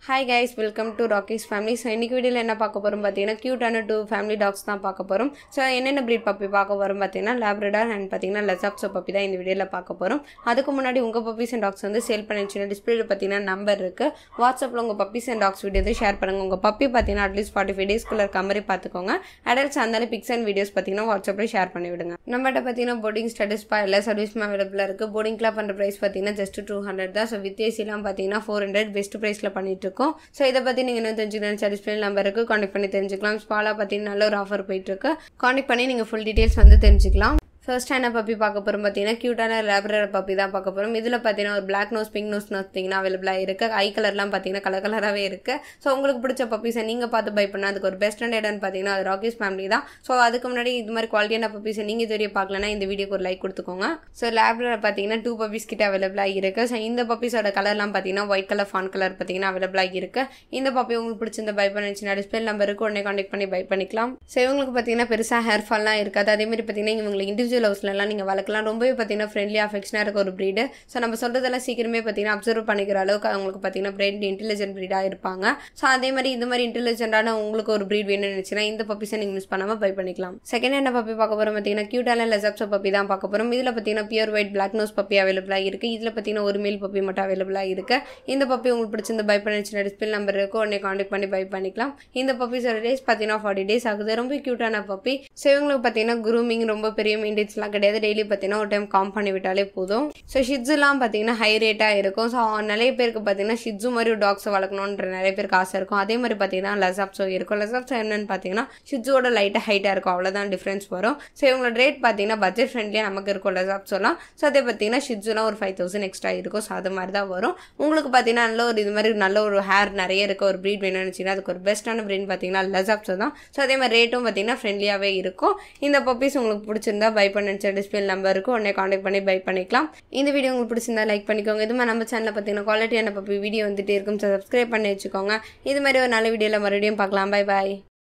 Hi guys, welcome to Rocky's family. So இன்னைக்கு வீடியோல என்ன பார்க்க போறோம் பாத்தீங்கன்னா கியூட்டான two family dogs தான் பார்க்க போறோம். So என்னென்ன breed puppy பார்க்க போறோம் பாத்தீங்கன்னா Labrador and பாத்தீங்கன்னா Lhasa Apso puppy தான் இந்த வீடியோல பார்க்க போறோம். அதுக்கு முன்னாடி உங்க puppies and dogs வந்து சேல் பண்ணிச்சின டிஸ்ப்ளேல பாத்தீங்கன்னா நம்பர் இருக்கு. WhatsAppல உங்க puppies and dogs வீடியோ வந்து ஷேர் பண்ணுங்க. உங்க puppy பாத்தீங்கன்னா at least 45 days குள்ள இருக்க மாதிரி பாத்துக்கோங்க. Adults இருந்தாலும் pics and videos பாத்தீங்கன்னா WhatsAppல ஷேர் பண்ணி விடுங்க. நம்மட்ட பாத்தீங்கன்னா boarding status பா எல்லா சர்வீஸும் அவேலபிளா இருக்கு. boarding ல பண்ற பிரைஸ் பாத்தீங்கன்னா just 200 தான். So with AC லாம் பாத்தீங்கன்னா 400 best priceல பண்ணிட்டு இருக்கோம். So இத பத்தி நீங்க என்ன தெரிஞ்சுக்கணும் டிஸ்ப்ளே நம்பர் இருக்கு கான்டாக்ட் பண்ணி தெரிஞ்சுக்கலாம். ஸ்பாலா பத்தி நல்ல ஒரு ஆஃபர் போயிட்டு இருக்கு. கான்டாக்ட் பண்ணி நீங்க ஃபுல் டீடைல்ஸ் வந்து தெரிஞ்சுக்கலாம். First என்ன puppy பார்க்க போறோம் பாத்தீங்கன்னா கியூட்டான Labrador puppy தான் பார்க்க போறோம். இதுல பாத்தீங்கன்னா ஒரு black nose pink nose பாத்தீங்கன்னா அவேலபிளா இருக்கு. ஐ கலர்லாம் பாத்தீங்கன்னா கலர் கலராவே இருக்கு. சோ உங்களுக்கு பிடிச்ச puppies நீங்க பார்த்து பை பண்ணா அதுக்கு ஒரு பெஸ்ட் அண்ட் எடன் பாத்தீங்கன்னா அது Rocky's family தான். சோ அதுக்கு முன்னாடி இது மாதிரி குவாலிட்டியான puppies நீங்க இதுவரை பார்க்கலனா இந்த வீடியோக்கு ஒரு லைக் கொடுத்துக்கோங்க. சோ Labrador பாத்தீங்கன்னா 2 puppies கிட்ட அவேலபிளா இருக்கு. சோ இந்த puppiesோட கலர்லாம் பாத்தீங்கன்னா ஒயிட் கலர் fawn கலர் பாத்தீங்கன்னா அவேலபிளா இருக்கு. இந்த puppy உங்களுக்கு பிடிச்சிருந்தா பை பண்ணிச்சினா டிஸ்ப்ளே நம்பருக்கு உடனே கான்டாக்ட் பண்ணி பை பண்ணிக்கலாம். சோ இவங்களுக்கு பாத்தீங்கன்னா பெருசா ஹேர் ஃபால்லாம் இருக்காது. அதே மாதிரி பாத்தீங்கன்னா இவங்களுக்கு இண்டிவிஜுவல் ஹவுஸ்ல எல்லாம் நீங்க வளர்க்கலாம். ரொம்பவே பாத்தீங்கன்னா ஃப்ரெண்ட்லி அஃபெக்ஷனா இருக்க ஒரு breed. சோ நம்ம சொல்றதெல்லாம் சீக்கிரமே பாத்தீங்கன்னா அப்சர்வ் பண்ணிக்கிற அளவுக்கு அவங்களுக்கு பாத்தீங்கன்னா பிரெயின் இன்டெலிஜென்ட் breed-ஆ இருப்பாங்க. சோ அதே மாதிரி இந்த மாதிரி இன்டெலிஜென்ட்டான உங்களுக்கு ஒரு breed வேணும்னு நினைச்சீங்கன்னா இந்த puppies நீங்க மிஸ் பண்ணாம பை பண்ணிக்கலாம். செகண்ட் என்ன puppy பார்க்க போறோம் பாத்தீங்கன்னா கியூட்டான Lhasa Apso puppy தான் பார்க்க போறோம். இதுல பாத்தீங்கன்னா pure white black nose puppy அவேலபிளா இருக்கு. இதுல பாத்தீங்கன்னா ஒரு மேல் puppy மட்டும் அவேலபிளா இருக்கு. இந்த puppy உங்களுக்கு பிடிச்சிருந்தா பை பண்ணிச்சினா டிஸ்ப்ளே நம்பர் இருக்கு உடனே கான்டாக்ட் பண்ணி பை பண்ணிக்கலாம். இந்த puppies-ஓட டேஸ் பாத்தீங்கன்னா 40 days ஆகுது. ரொம்ப கியூட்டான puppy. சோ இவங்களுக்கு பாத்தீங்கன்னா grooming ரொம்ப பெரிய மெயின்டெனன்ஸ்லாம் கிடையாது. டெய்லி பாத்தீங்கன்னா ஒரு டைம் காம் பண்ணி விட்டாலே போதும். சோ shitzuலாம் பாத்தீங்கன்னா ஹை ரேட்டா இருக்கும். சோ நிறைய பேருக்கு பாத்தீங்கன்னா shitzu மாதிரி டாக்ஸ் வளர்க்கணும்ன்ற நிறைய பேருக்கு ஆசை இருக்கும். அதே மாதிரி பாத்தீங்கன்னா Lhasa Apso இருக்கும். Lhasa Apso என்னன்னு பாத்தீங்கன்னா shitzuவோட லைட்டா ஹைட்டா இருக்கும். அவ்வளவுதான் டிஃபரன்ஸ் வரும். சோ இவங்களோட ரேட் பாத்தீங்கன்னா பட்ஜெட் ஃப்ரெண்ட்லியா நமக்கு இருக்கும் Lhasa Apsoலாம். சோ அதே பாத்தீங்கன்னா shitzuலாம் ஒரு 5000 எக்ஸ்ட்ரா இருக்கும். சோ அது மாதிரி தான் வரும். உங்களுக்கு பாத்தீங்கன்னா நல்ல ஒரு இது மாதிரி நல்ல ஒரு ஹேர் நிறைய இருக்க ஒரு breed வேணும்னு நினைச்சீங்கன்னா அதுக்கு ஒரு பெஸ்டான breed பாத்தீங்கன்னா Lhasa Apso தான். சோ அதே மாதிரி ரேட்டும் பாத்தீங்கன்னா ஃப்ரெண்ட்லியாவே இருக்கும். இந்த puppies உங்களுக்கு பிடிச்சிருந்தா பை பண்ணிச்ச டிஸ்ப்ளே நம்பர் இருக்கு உடனே கான்டாக்ட் பண்ணி பை பண்ணிக்கலாம். இந்த வீடியோ உங்களுக்கு பிடிச்சிருந்தா லைக் பண்ணிக்கோங்க. இது மாதிரி நம்ம சேனல்ல பாத்தீங்கன்னா குவாலிட்டியான puppy வீடியோ வந்துட்டே இருக்கும். சப்ஸ்கிரைப் பண்ணி வச்சுக்கோங்க. இது மாதிரி ஒரு நல்ல வீடியோல மறுபடியும் பார்க்கலாம். Bye by.